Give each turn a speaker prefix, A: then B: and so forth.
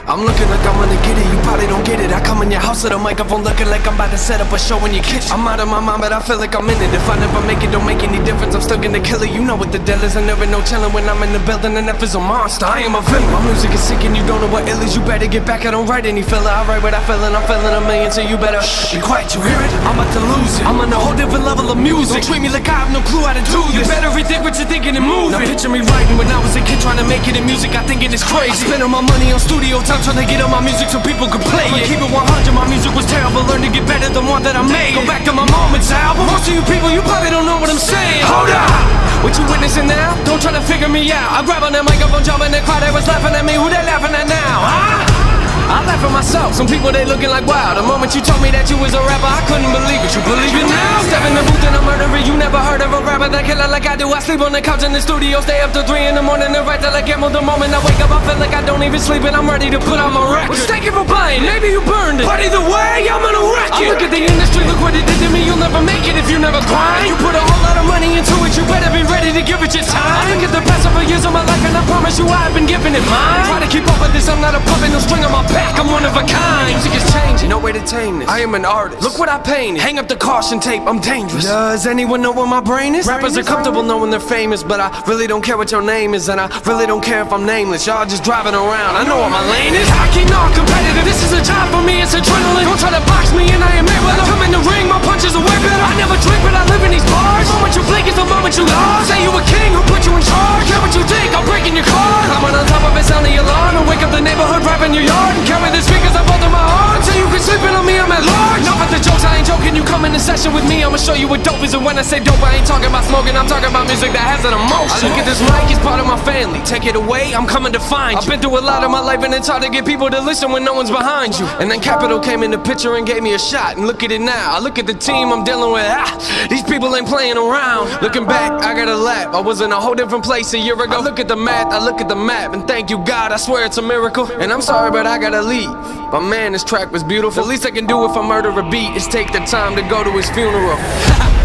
A: I'm looking like I'm gonna get it, you probably don't get it. I come in your house with a microphone looking like I'm about to set up a show in your kitchen. I'm out of my mind, but I feel like I'm in it. If I never make it, don't make any difference. I'm still gonna kill it, you know what the deal is. I never know chillin' when I'm in the building, and F is a monster. I am a villain. My music is sick and you don't know what ill is. You better get back, I don't write any filler. I write what I feel and I'm feeling a million, so you better be quiet, you hear it? I'm about to lose it. I'm on a whole different level of music. Don't treat me like I have no clue how to do this. You better rethink what you're thinking and move. Now picture me writing when I was a kid trying to make it in music. I think it is crazy. I spent all my money on studio time trying to get on my music so people could play it. Keep it 100, my music was terrible. Learn to get better than one that I made. Go back to my Moments album. Most of you people, you probably don't know what I'm saying. Hold up! What you witnessing now? Don't try to figure me out. I grab on that microphone, jump in the crowd, they was laughing at me. Who they laughing at now? Huh? I laugh at myself, some people they looking like wow. The moment you told me that you was a rapper, I couldn't believe it. You believe it now? Step in the booth and I'm murdering. You never heard of a rapper that killer like I do. I sleep on the couch in the studio, stay up till 3 in the morning and write till I get more. The moment I wake up, I feel like I don't even sleep and I'm ready to put on my record. Well, thank you for playing, maybe you burned it, but either way, I'm gonna wreck it. I look at the industry, look what it did to me. You'll never make it if you never grind. You put a whole lot of money into it, you better be ready to give it your time. I look at the past several years of my life and I promise you I've been giving it mine. Try to keep up with this, I'm not a puppet, no string on my back, I'm one of a kind. Music is changing, no way to tame this. I am an artist, look what I painted. Hang up the caution tape, I'm dangerous. Does anyone know where my brain is? Rappers are comfortable knowing they're famous, but I really don't care what your name is, and I really don't care if I'm nameless. Y'all just driving around, I know what my lane is. Hockey, not competitive, this is a job for me, it's adrenaline. Don't try to box me and I am able to come in the ring, my punches are way better. I never drink, but I live in these bars. The moment you blink is the moment you lost. Say you a king, who put you in charge? Care what you think, I'm breaking your car. Climbing on top of it, sounding your alarm, and wake up the neighborhood, rapping your yard, and carry the speakers up under my arm, so you can sleep in on me, I'm at large. Enough with the jokes, I ain't joking, you come in the session with me, I'ma show you what dope is. And when I say dope, I ain't talking about smoking, I'm talking about music that has an emotion. I look at this mic, it's part of my family. Take it away, I'm coming to find you. I've been through a lot of my life and it's hard to get people to listen when no one's behind you. And then Capital came in the picture and gave me a shot. And look at it now, I look at the team I'm dealing with. These people ain't playing around. Looking back, I got a lap. I was in a whole different place a year ago. I look at the math, I look at the map, and thank you God, I swear it's a miracle. And I'm sorry, but I gotta leave. But man, this track was beautiful. The least I can do if I murder a beat is take the time to go to his funeral.